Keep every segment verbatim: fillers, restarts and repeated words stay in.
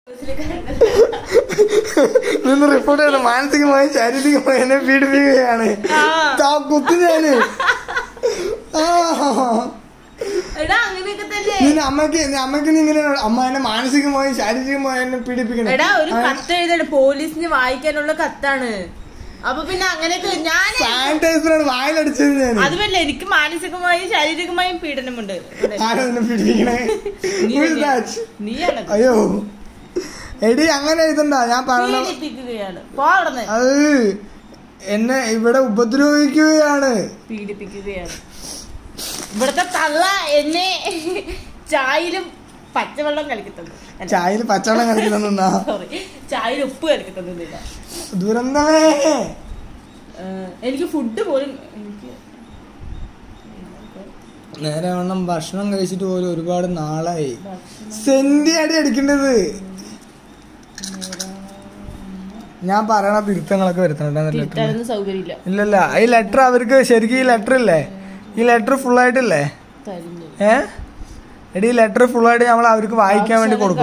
നിന്ന് റിപ്പോർട്ട് ചെയ്യണം. മാനസികമായി ശാരീരികമായി എന്നെ പീഡിപ്പിക്കുകയാണ്. കുത്തിനാണ് അമ്മക്ക് അമ്മക്ക് ഇങ്ങനെ അമ്മ എന്നെ മാനസികമായി ശാരീരികമായി എന്നെ പീഡിപ്പിക്കണം. എടാ ഒരു കത്ത് എഴുതണം, പോലീസിന് വായിക്കാനുള്ള കത്താണ്. അപ്പൊ പിന്നെ അങ്ങനെയൊക്കെ ഞാൻ സാനിറ്റൈസറാണ് വായിലടിച്ചത് ഞാൻ. അതുമല്ല, എനിക്ക് മാനസികമായും ശാരീരികമായും പീഡനമുണ്ട്. അയ്യോ എടി അങ്ങനെ എഴുതണ്ട. ഞാൻ പറഞ്ഞ അത് എന്നെ ഇവിടെ ഉപദ്രവിക്കുകയാണ്, പീഡിപ്പിക്കുകയാണ്. ഇവിടുത്തെ തള്ള എന്നെ ചായയിലും പച്ചവെള്ളം കലക്കി തന്നു. ചായയിൽ പച്ചവെള്ളം കലക്കി തന്നാ സോറി, ചായയിൽ ഉപ്പ് കലക്കി തന്നില്ല. ദുരന്തമേ. എനിക്ക് ഫുഡ് പോലും എനിക്ക് നേരെ വണ്ണം ഭക്ഷണം കഴിച്ചിട്ട് പോലും ഒരുപാട് നാളായി. സെന്റി അടി അടിക്കേണ്ടത്. ഞാൻ പറയണ തിരുത്തങ്ങളൊക്കെ വരുത്തണ്ട. സൗകര്യമില്ല. ഇല്ലല്ല, ഈ ലെറ്റർ അവർക്ക് ശരിക്കും ഈ ലെറ്റർ ഇല്ലേ, ഈ ലെറ്റർ ഫുൾ ആയിട്ടില്ലേ ഏ എടി ഈ ലെറ്റർ ഫുൾ ആയിട്ട് നമ്മൾ അവർക്ക് വായിക്കാൻ വേണ്ടി കൊടുക്കും.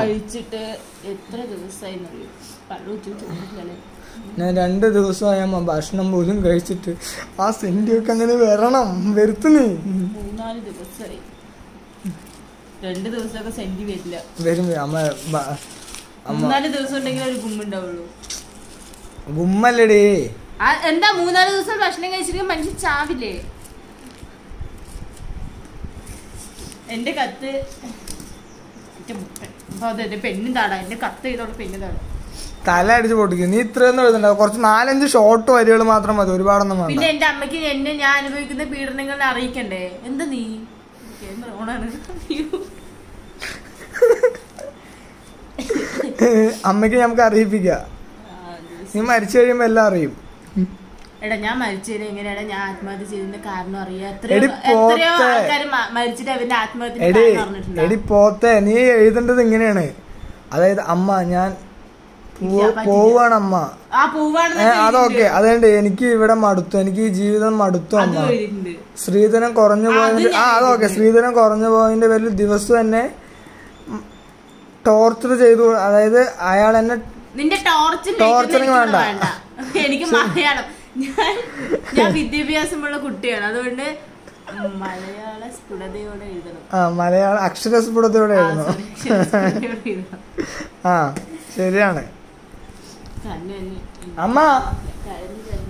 ഞാൻ രണ്ട് ദിവസമായ ഭക്ഷണം പോലും കഴിച്ചിട്ട് ആ സെന്റിയൊക്കെ അങ്ങനെ വരണം വരുത്തുന്നേ. മൂന്നാല് ദിവസമായി. രണ്ട് ദിവസമൊക്കെ സെന്റി വരില്ല. വരും അമ്മ. മൂന്നാല് ദിവസം ഉണ്ടെങ്കിൽ ഒരു ഗുമ്മുണ്ടാവുള്ളൂ. ഗുമ്മല്ലടി. എന്താ മൂന്നാല് ദിവസം ഭക്ഷണം കഴിച്ചിട്ട് മനുഷ്യൻ ചാവില്ലേ? എന്റെ കത്ത് പെണ്ണും താടാ. എന്റെ കത്ത് ചെയ്തോളൂ പെണ്ണും താടാ. തല അടിച്ച് പൊട്ടിക്കും. നീ ഇത്രയൊന്നും എഴുതണ്ടാവും. കുറച്ച് നാലഞ്ച് ഷോർട്ട് വരികൾ മാത്രം മതി, ഒരുപാടൊന്നും വേണ്ട. പിന്നെ എന്റെ അമ്മയ്ക്ക് എന്നെ ഞാൻ അനുഭവിക്കുന്ന പീഡനങ്ങൾ അറിയിക്കണ്ടേ? എന്താ നീ ഓണാണ്. അമ്മയ്ക്ക് നമുക്ക് അറിയിപ്പിക്കാം. നീ മരിച്ചു കഴിയുമ്പോ എല്ലാം അറിയും. എടാ ഞാൻ മരിച്ചത് എങ്ങനെയാടാ? ഞാൻ ആത്മഹത്യ ചെയ്തതിന്റെ കാരണം അറിയാം. എത്രയോ ആൾക്കാർ മരിച്ചിട്ട് അവന്റെ ആത്മഹത്യ. എടി പോത്തെ, നീ എഴുതേണ്ടത് ഇങ്ങനെയാണ്. അതായത് അമ്മ ഞാൻ പോവാണ് അമ്മ. അതൊക്കെ അതുകൊണ്ട് എനിക്ക് ഇവിടെ മടുത്തു, എനിക്ക് ഈ ജീവിതം മടുത്തു അമ്മ. സ്ത്രീധനം കുറഞ്ഞു പോയതിന്റെ ആ അതൊക്കെ സ്ത്രീധനം കുറഞ്ഞു പോയതിന്റെ പേരിൽ ദിവസം എന്നെ ടോർച്ചർ ചെയ്തു. അതായത് അയാൾ എന്നെ ടോർച്ചറിങ് വേണ്ട. എനിക്ക് മലയാളം, ഞാൻ ഞാൻ വിദ്യാഭ്യാസമുള്ള കുട്ടിയാണ്. അതുകൊണ്ട് മലയാള സ്ഫുടതയോടെ എഴുതണം. ആ മലയാള അക്ഷരസ്ഫുടതയോടെ എഴുതണം. ആ ശരിയാണ് അമ്മ.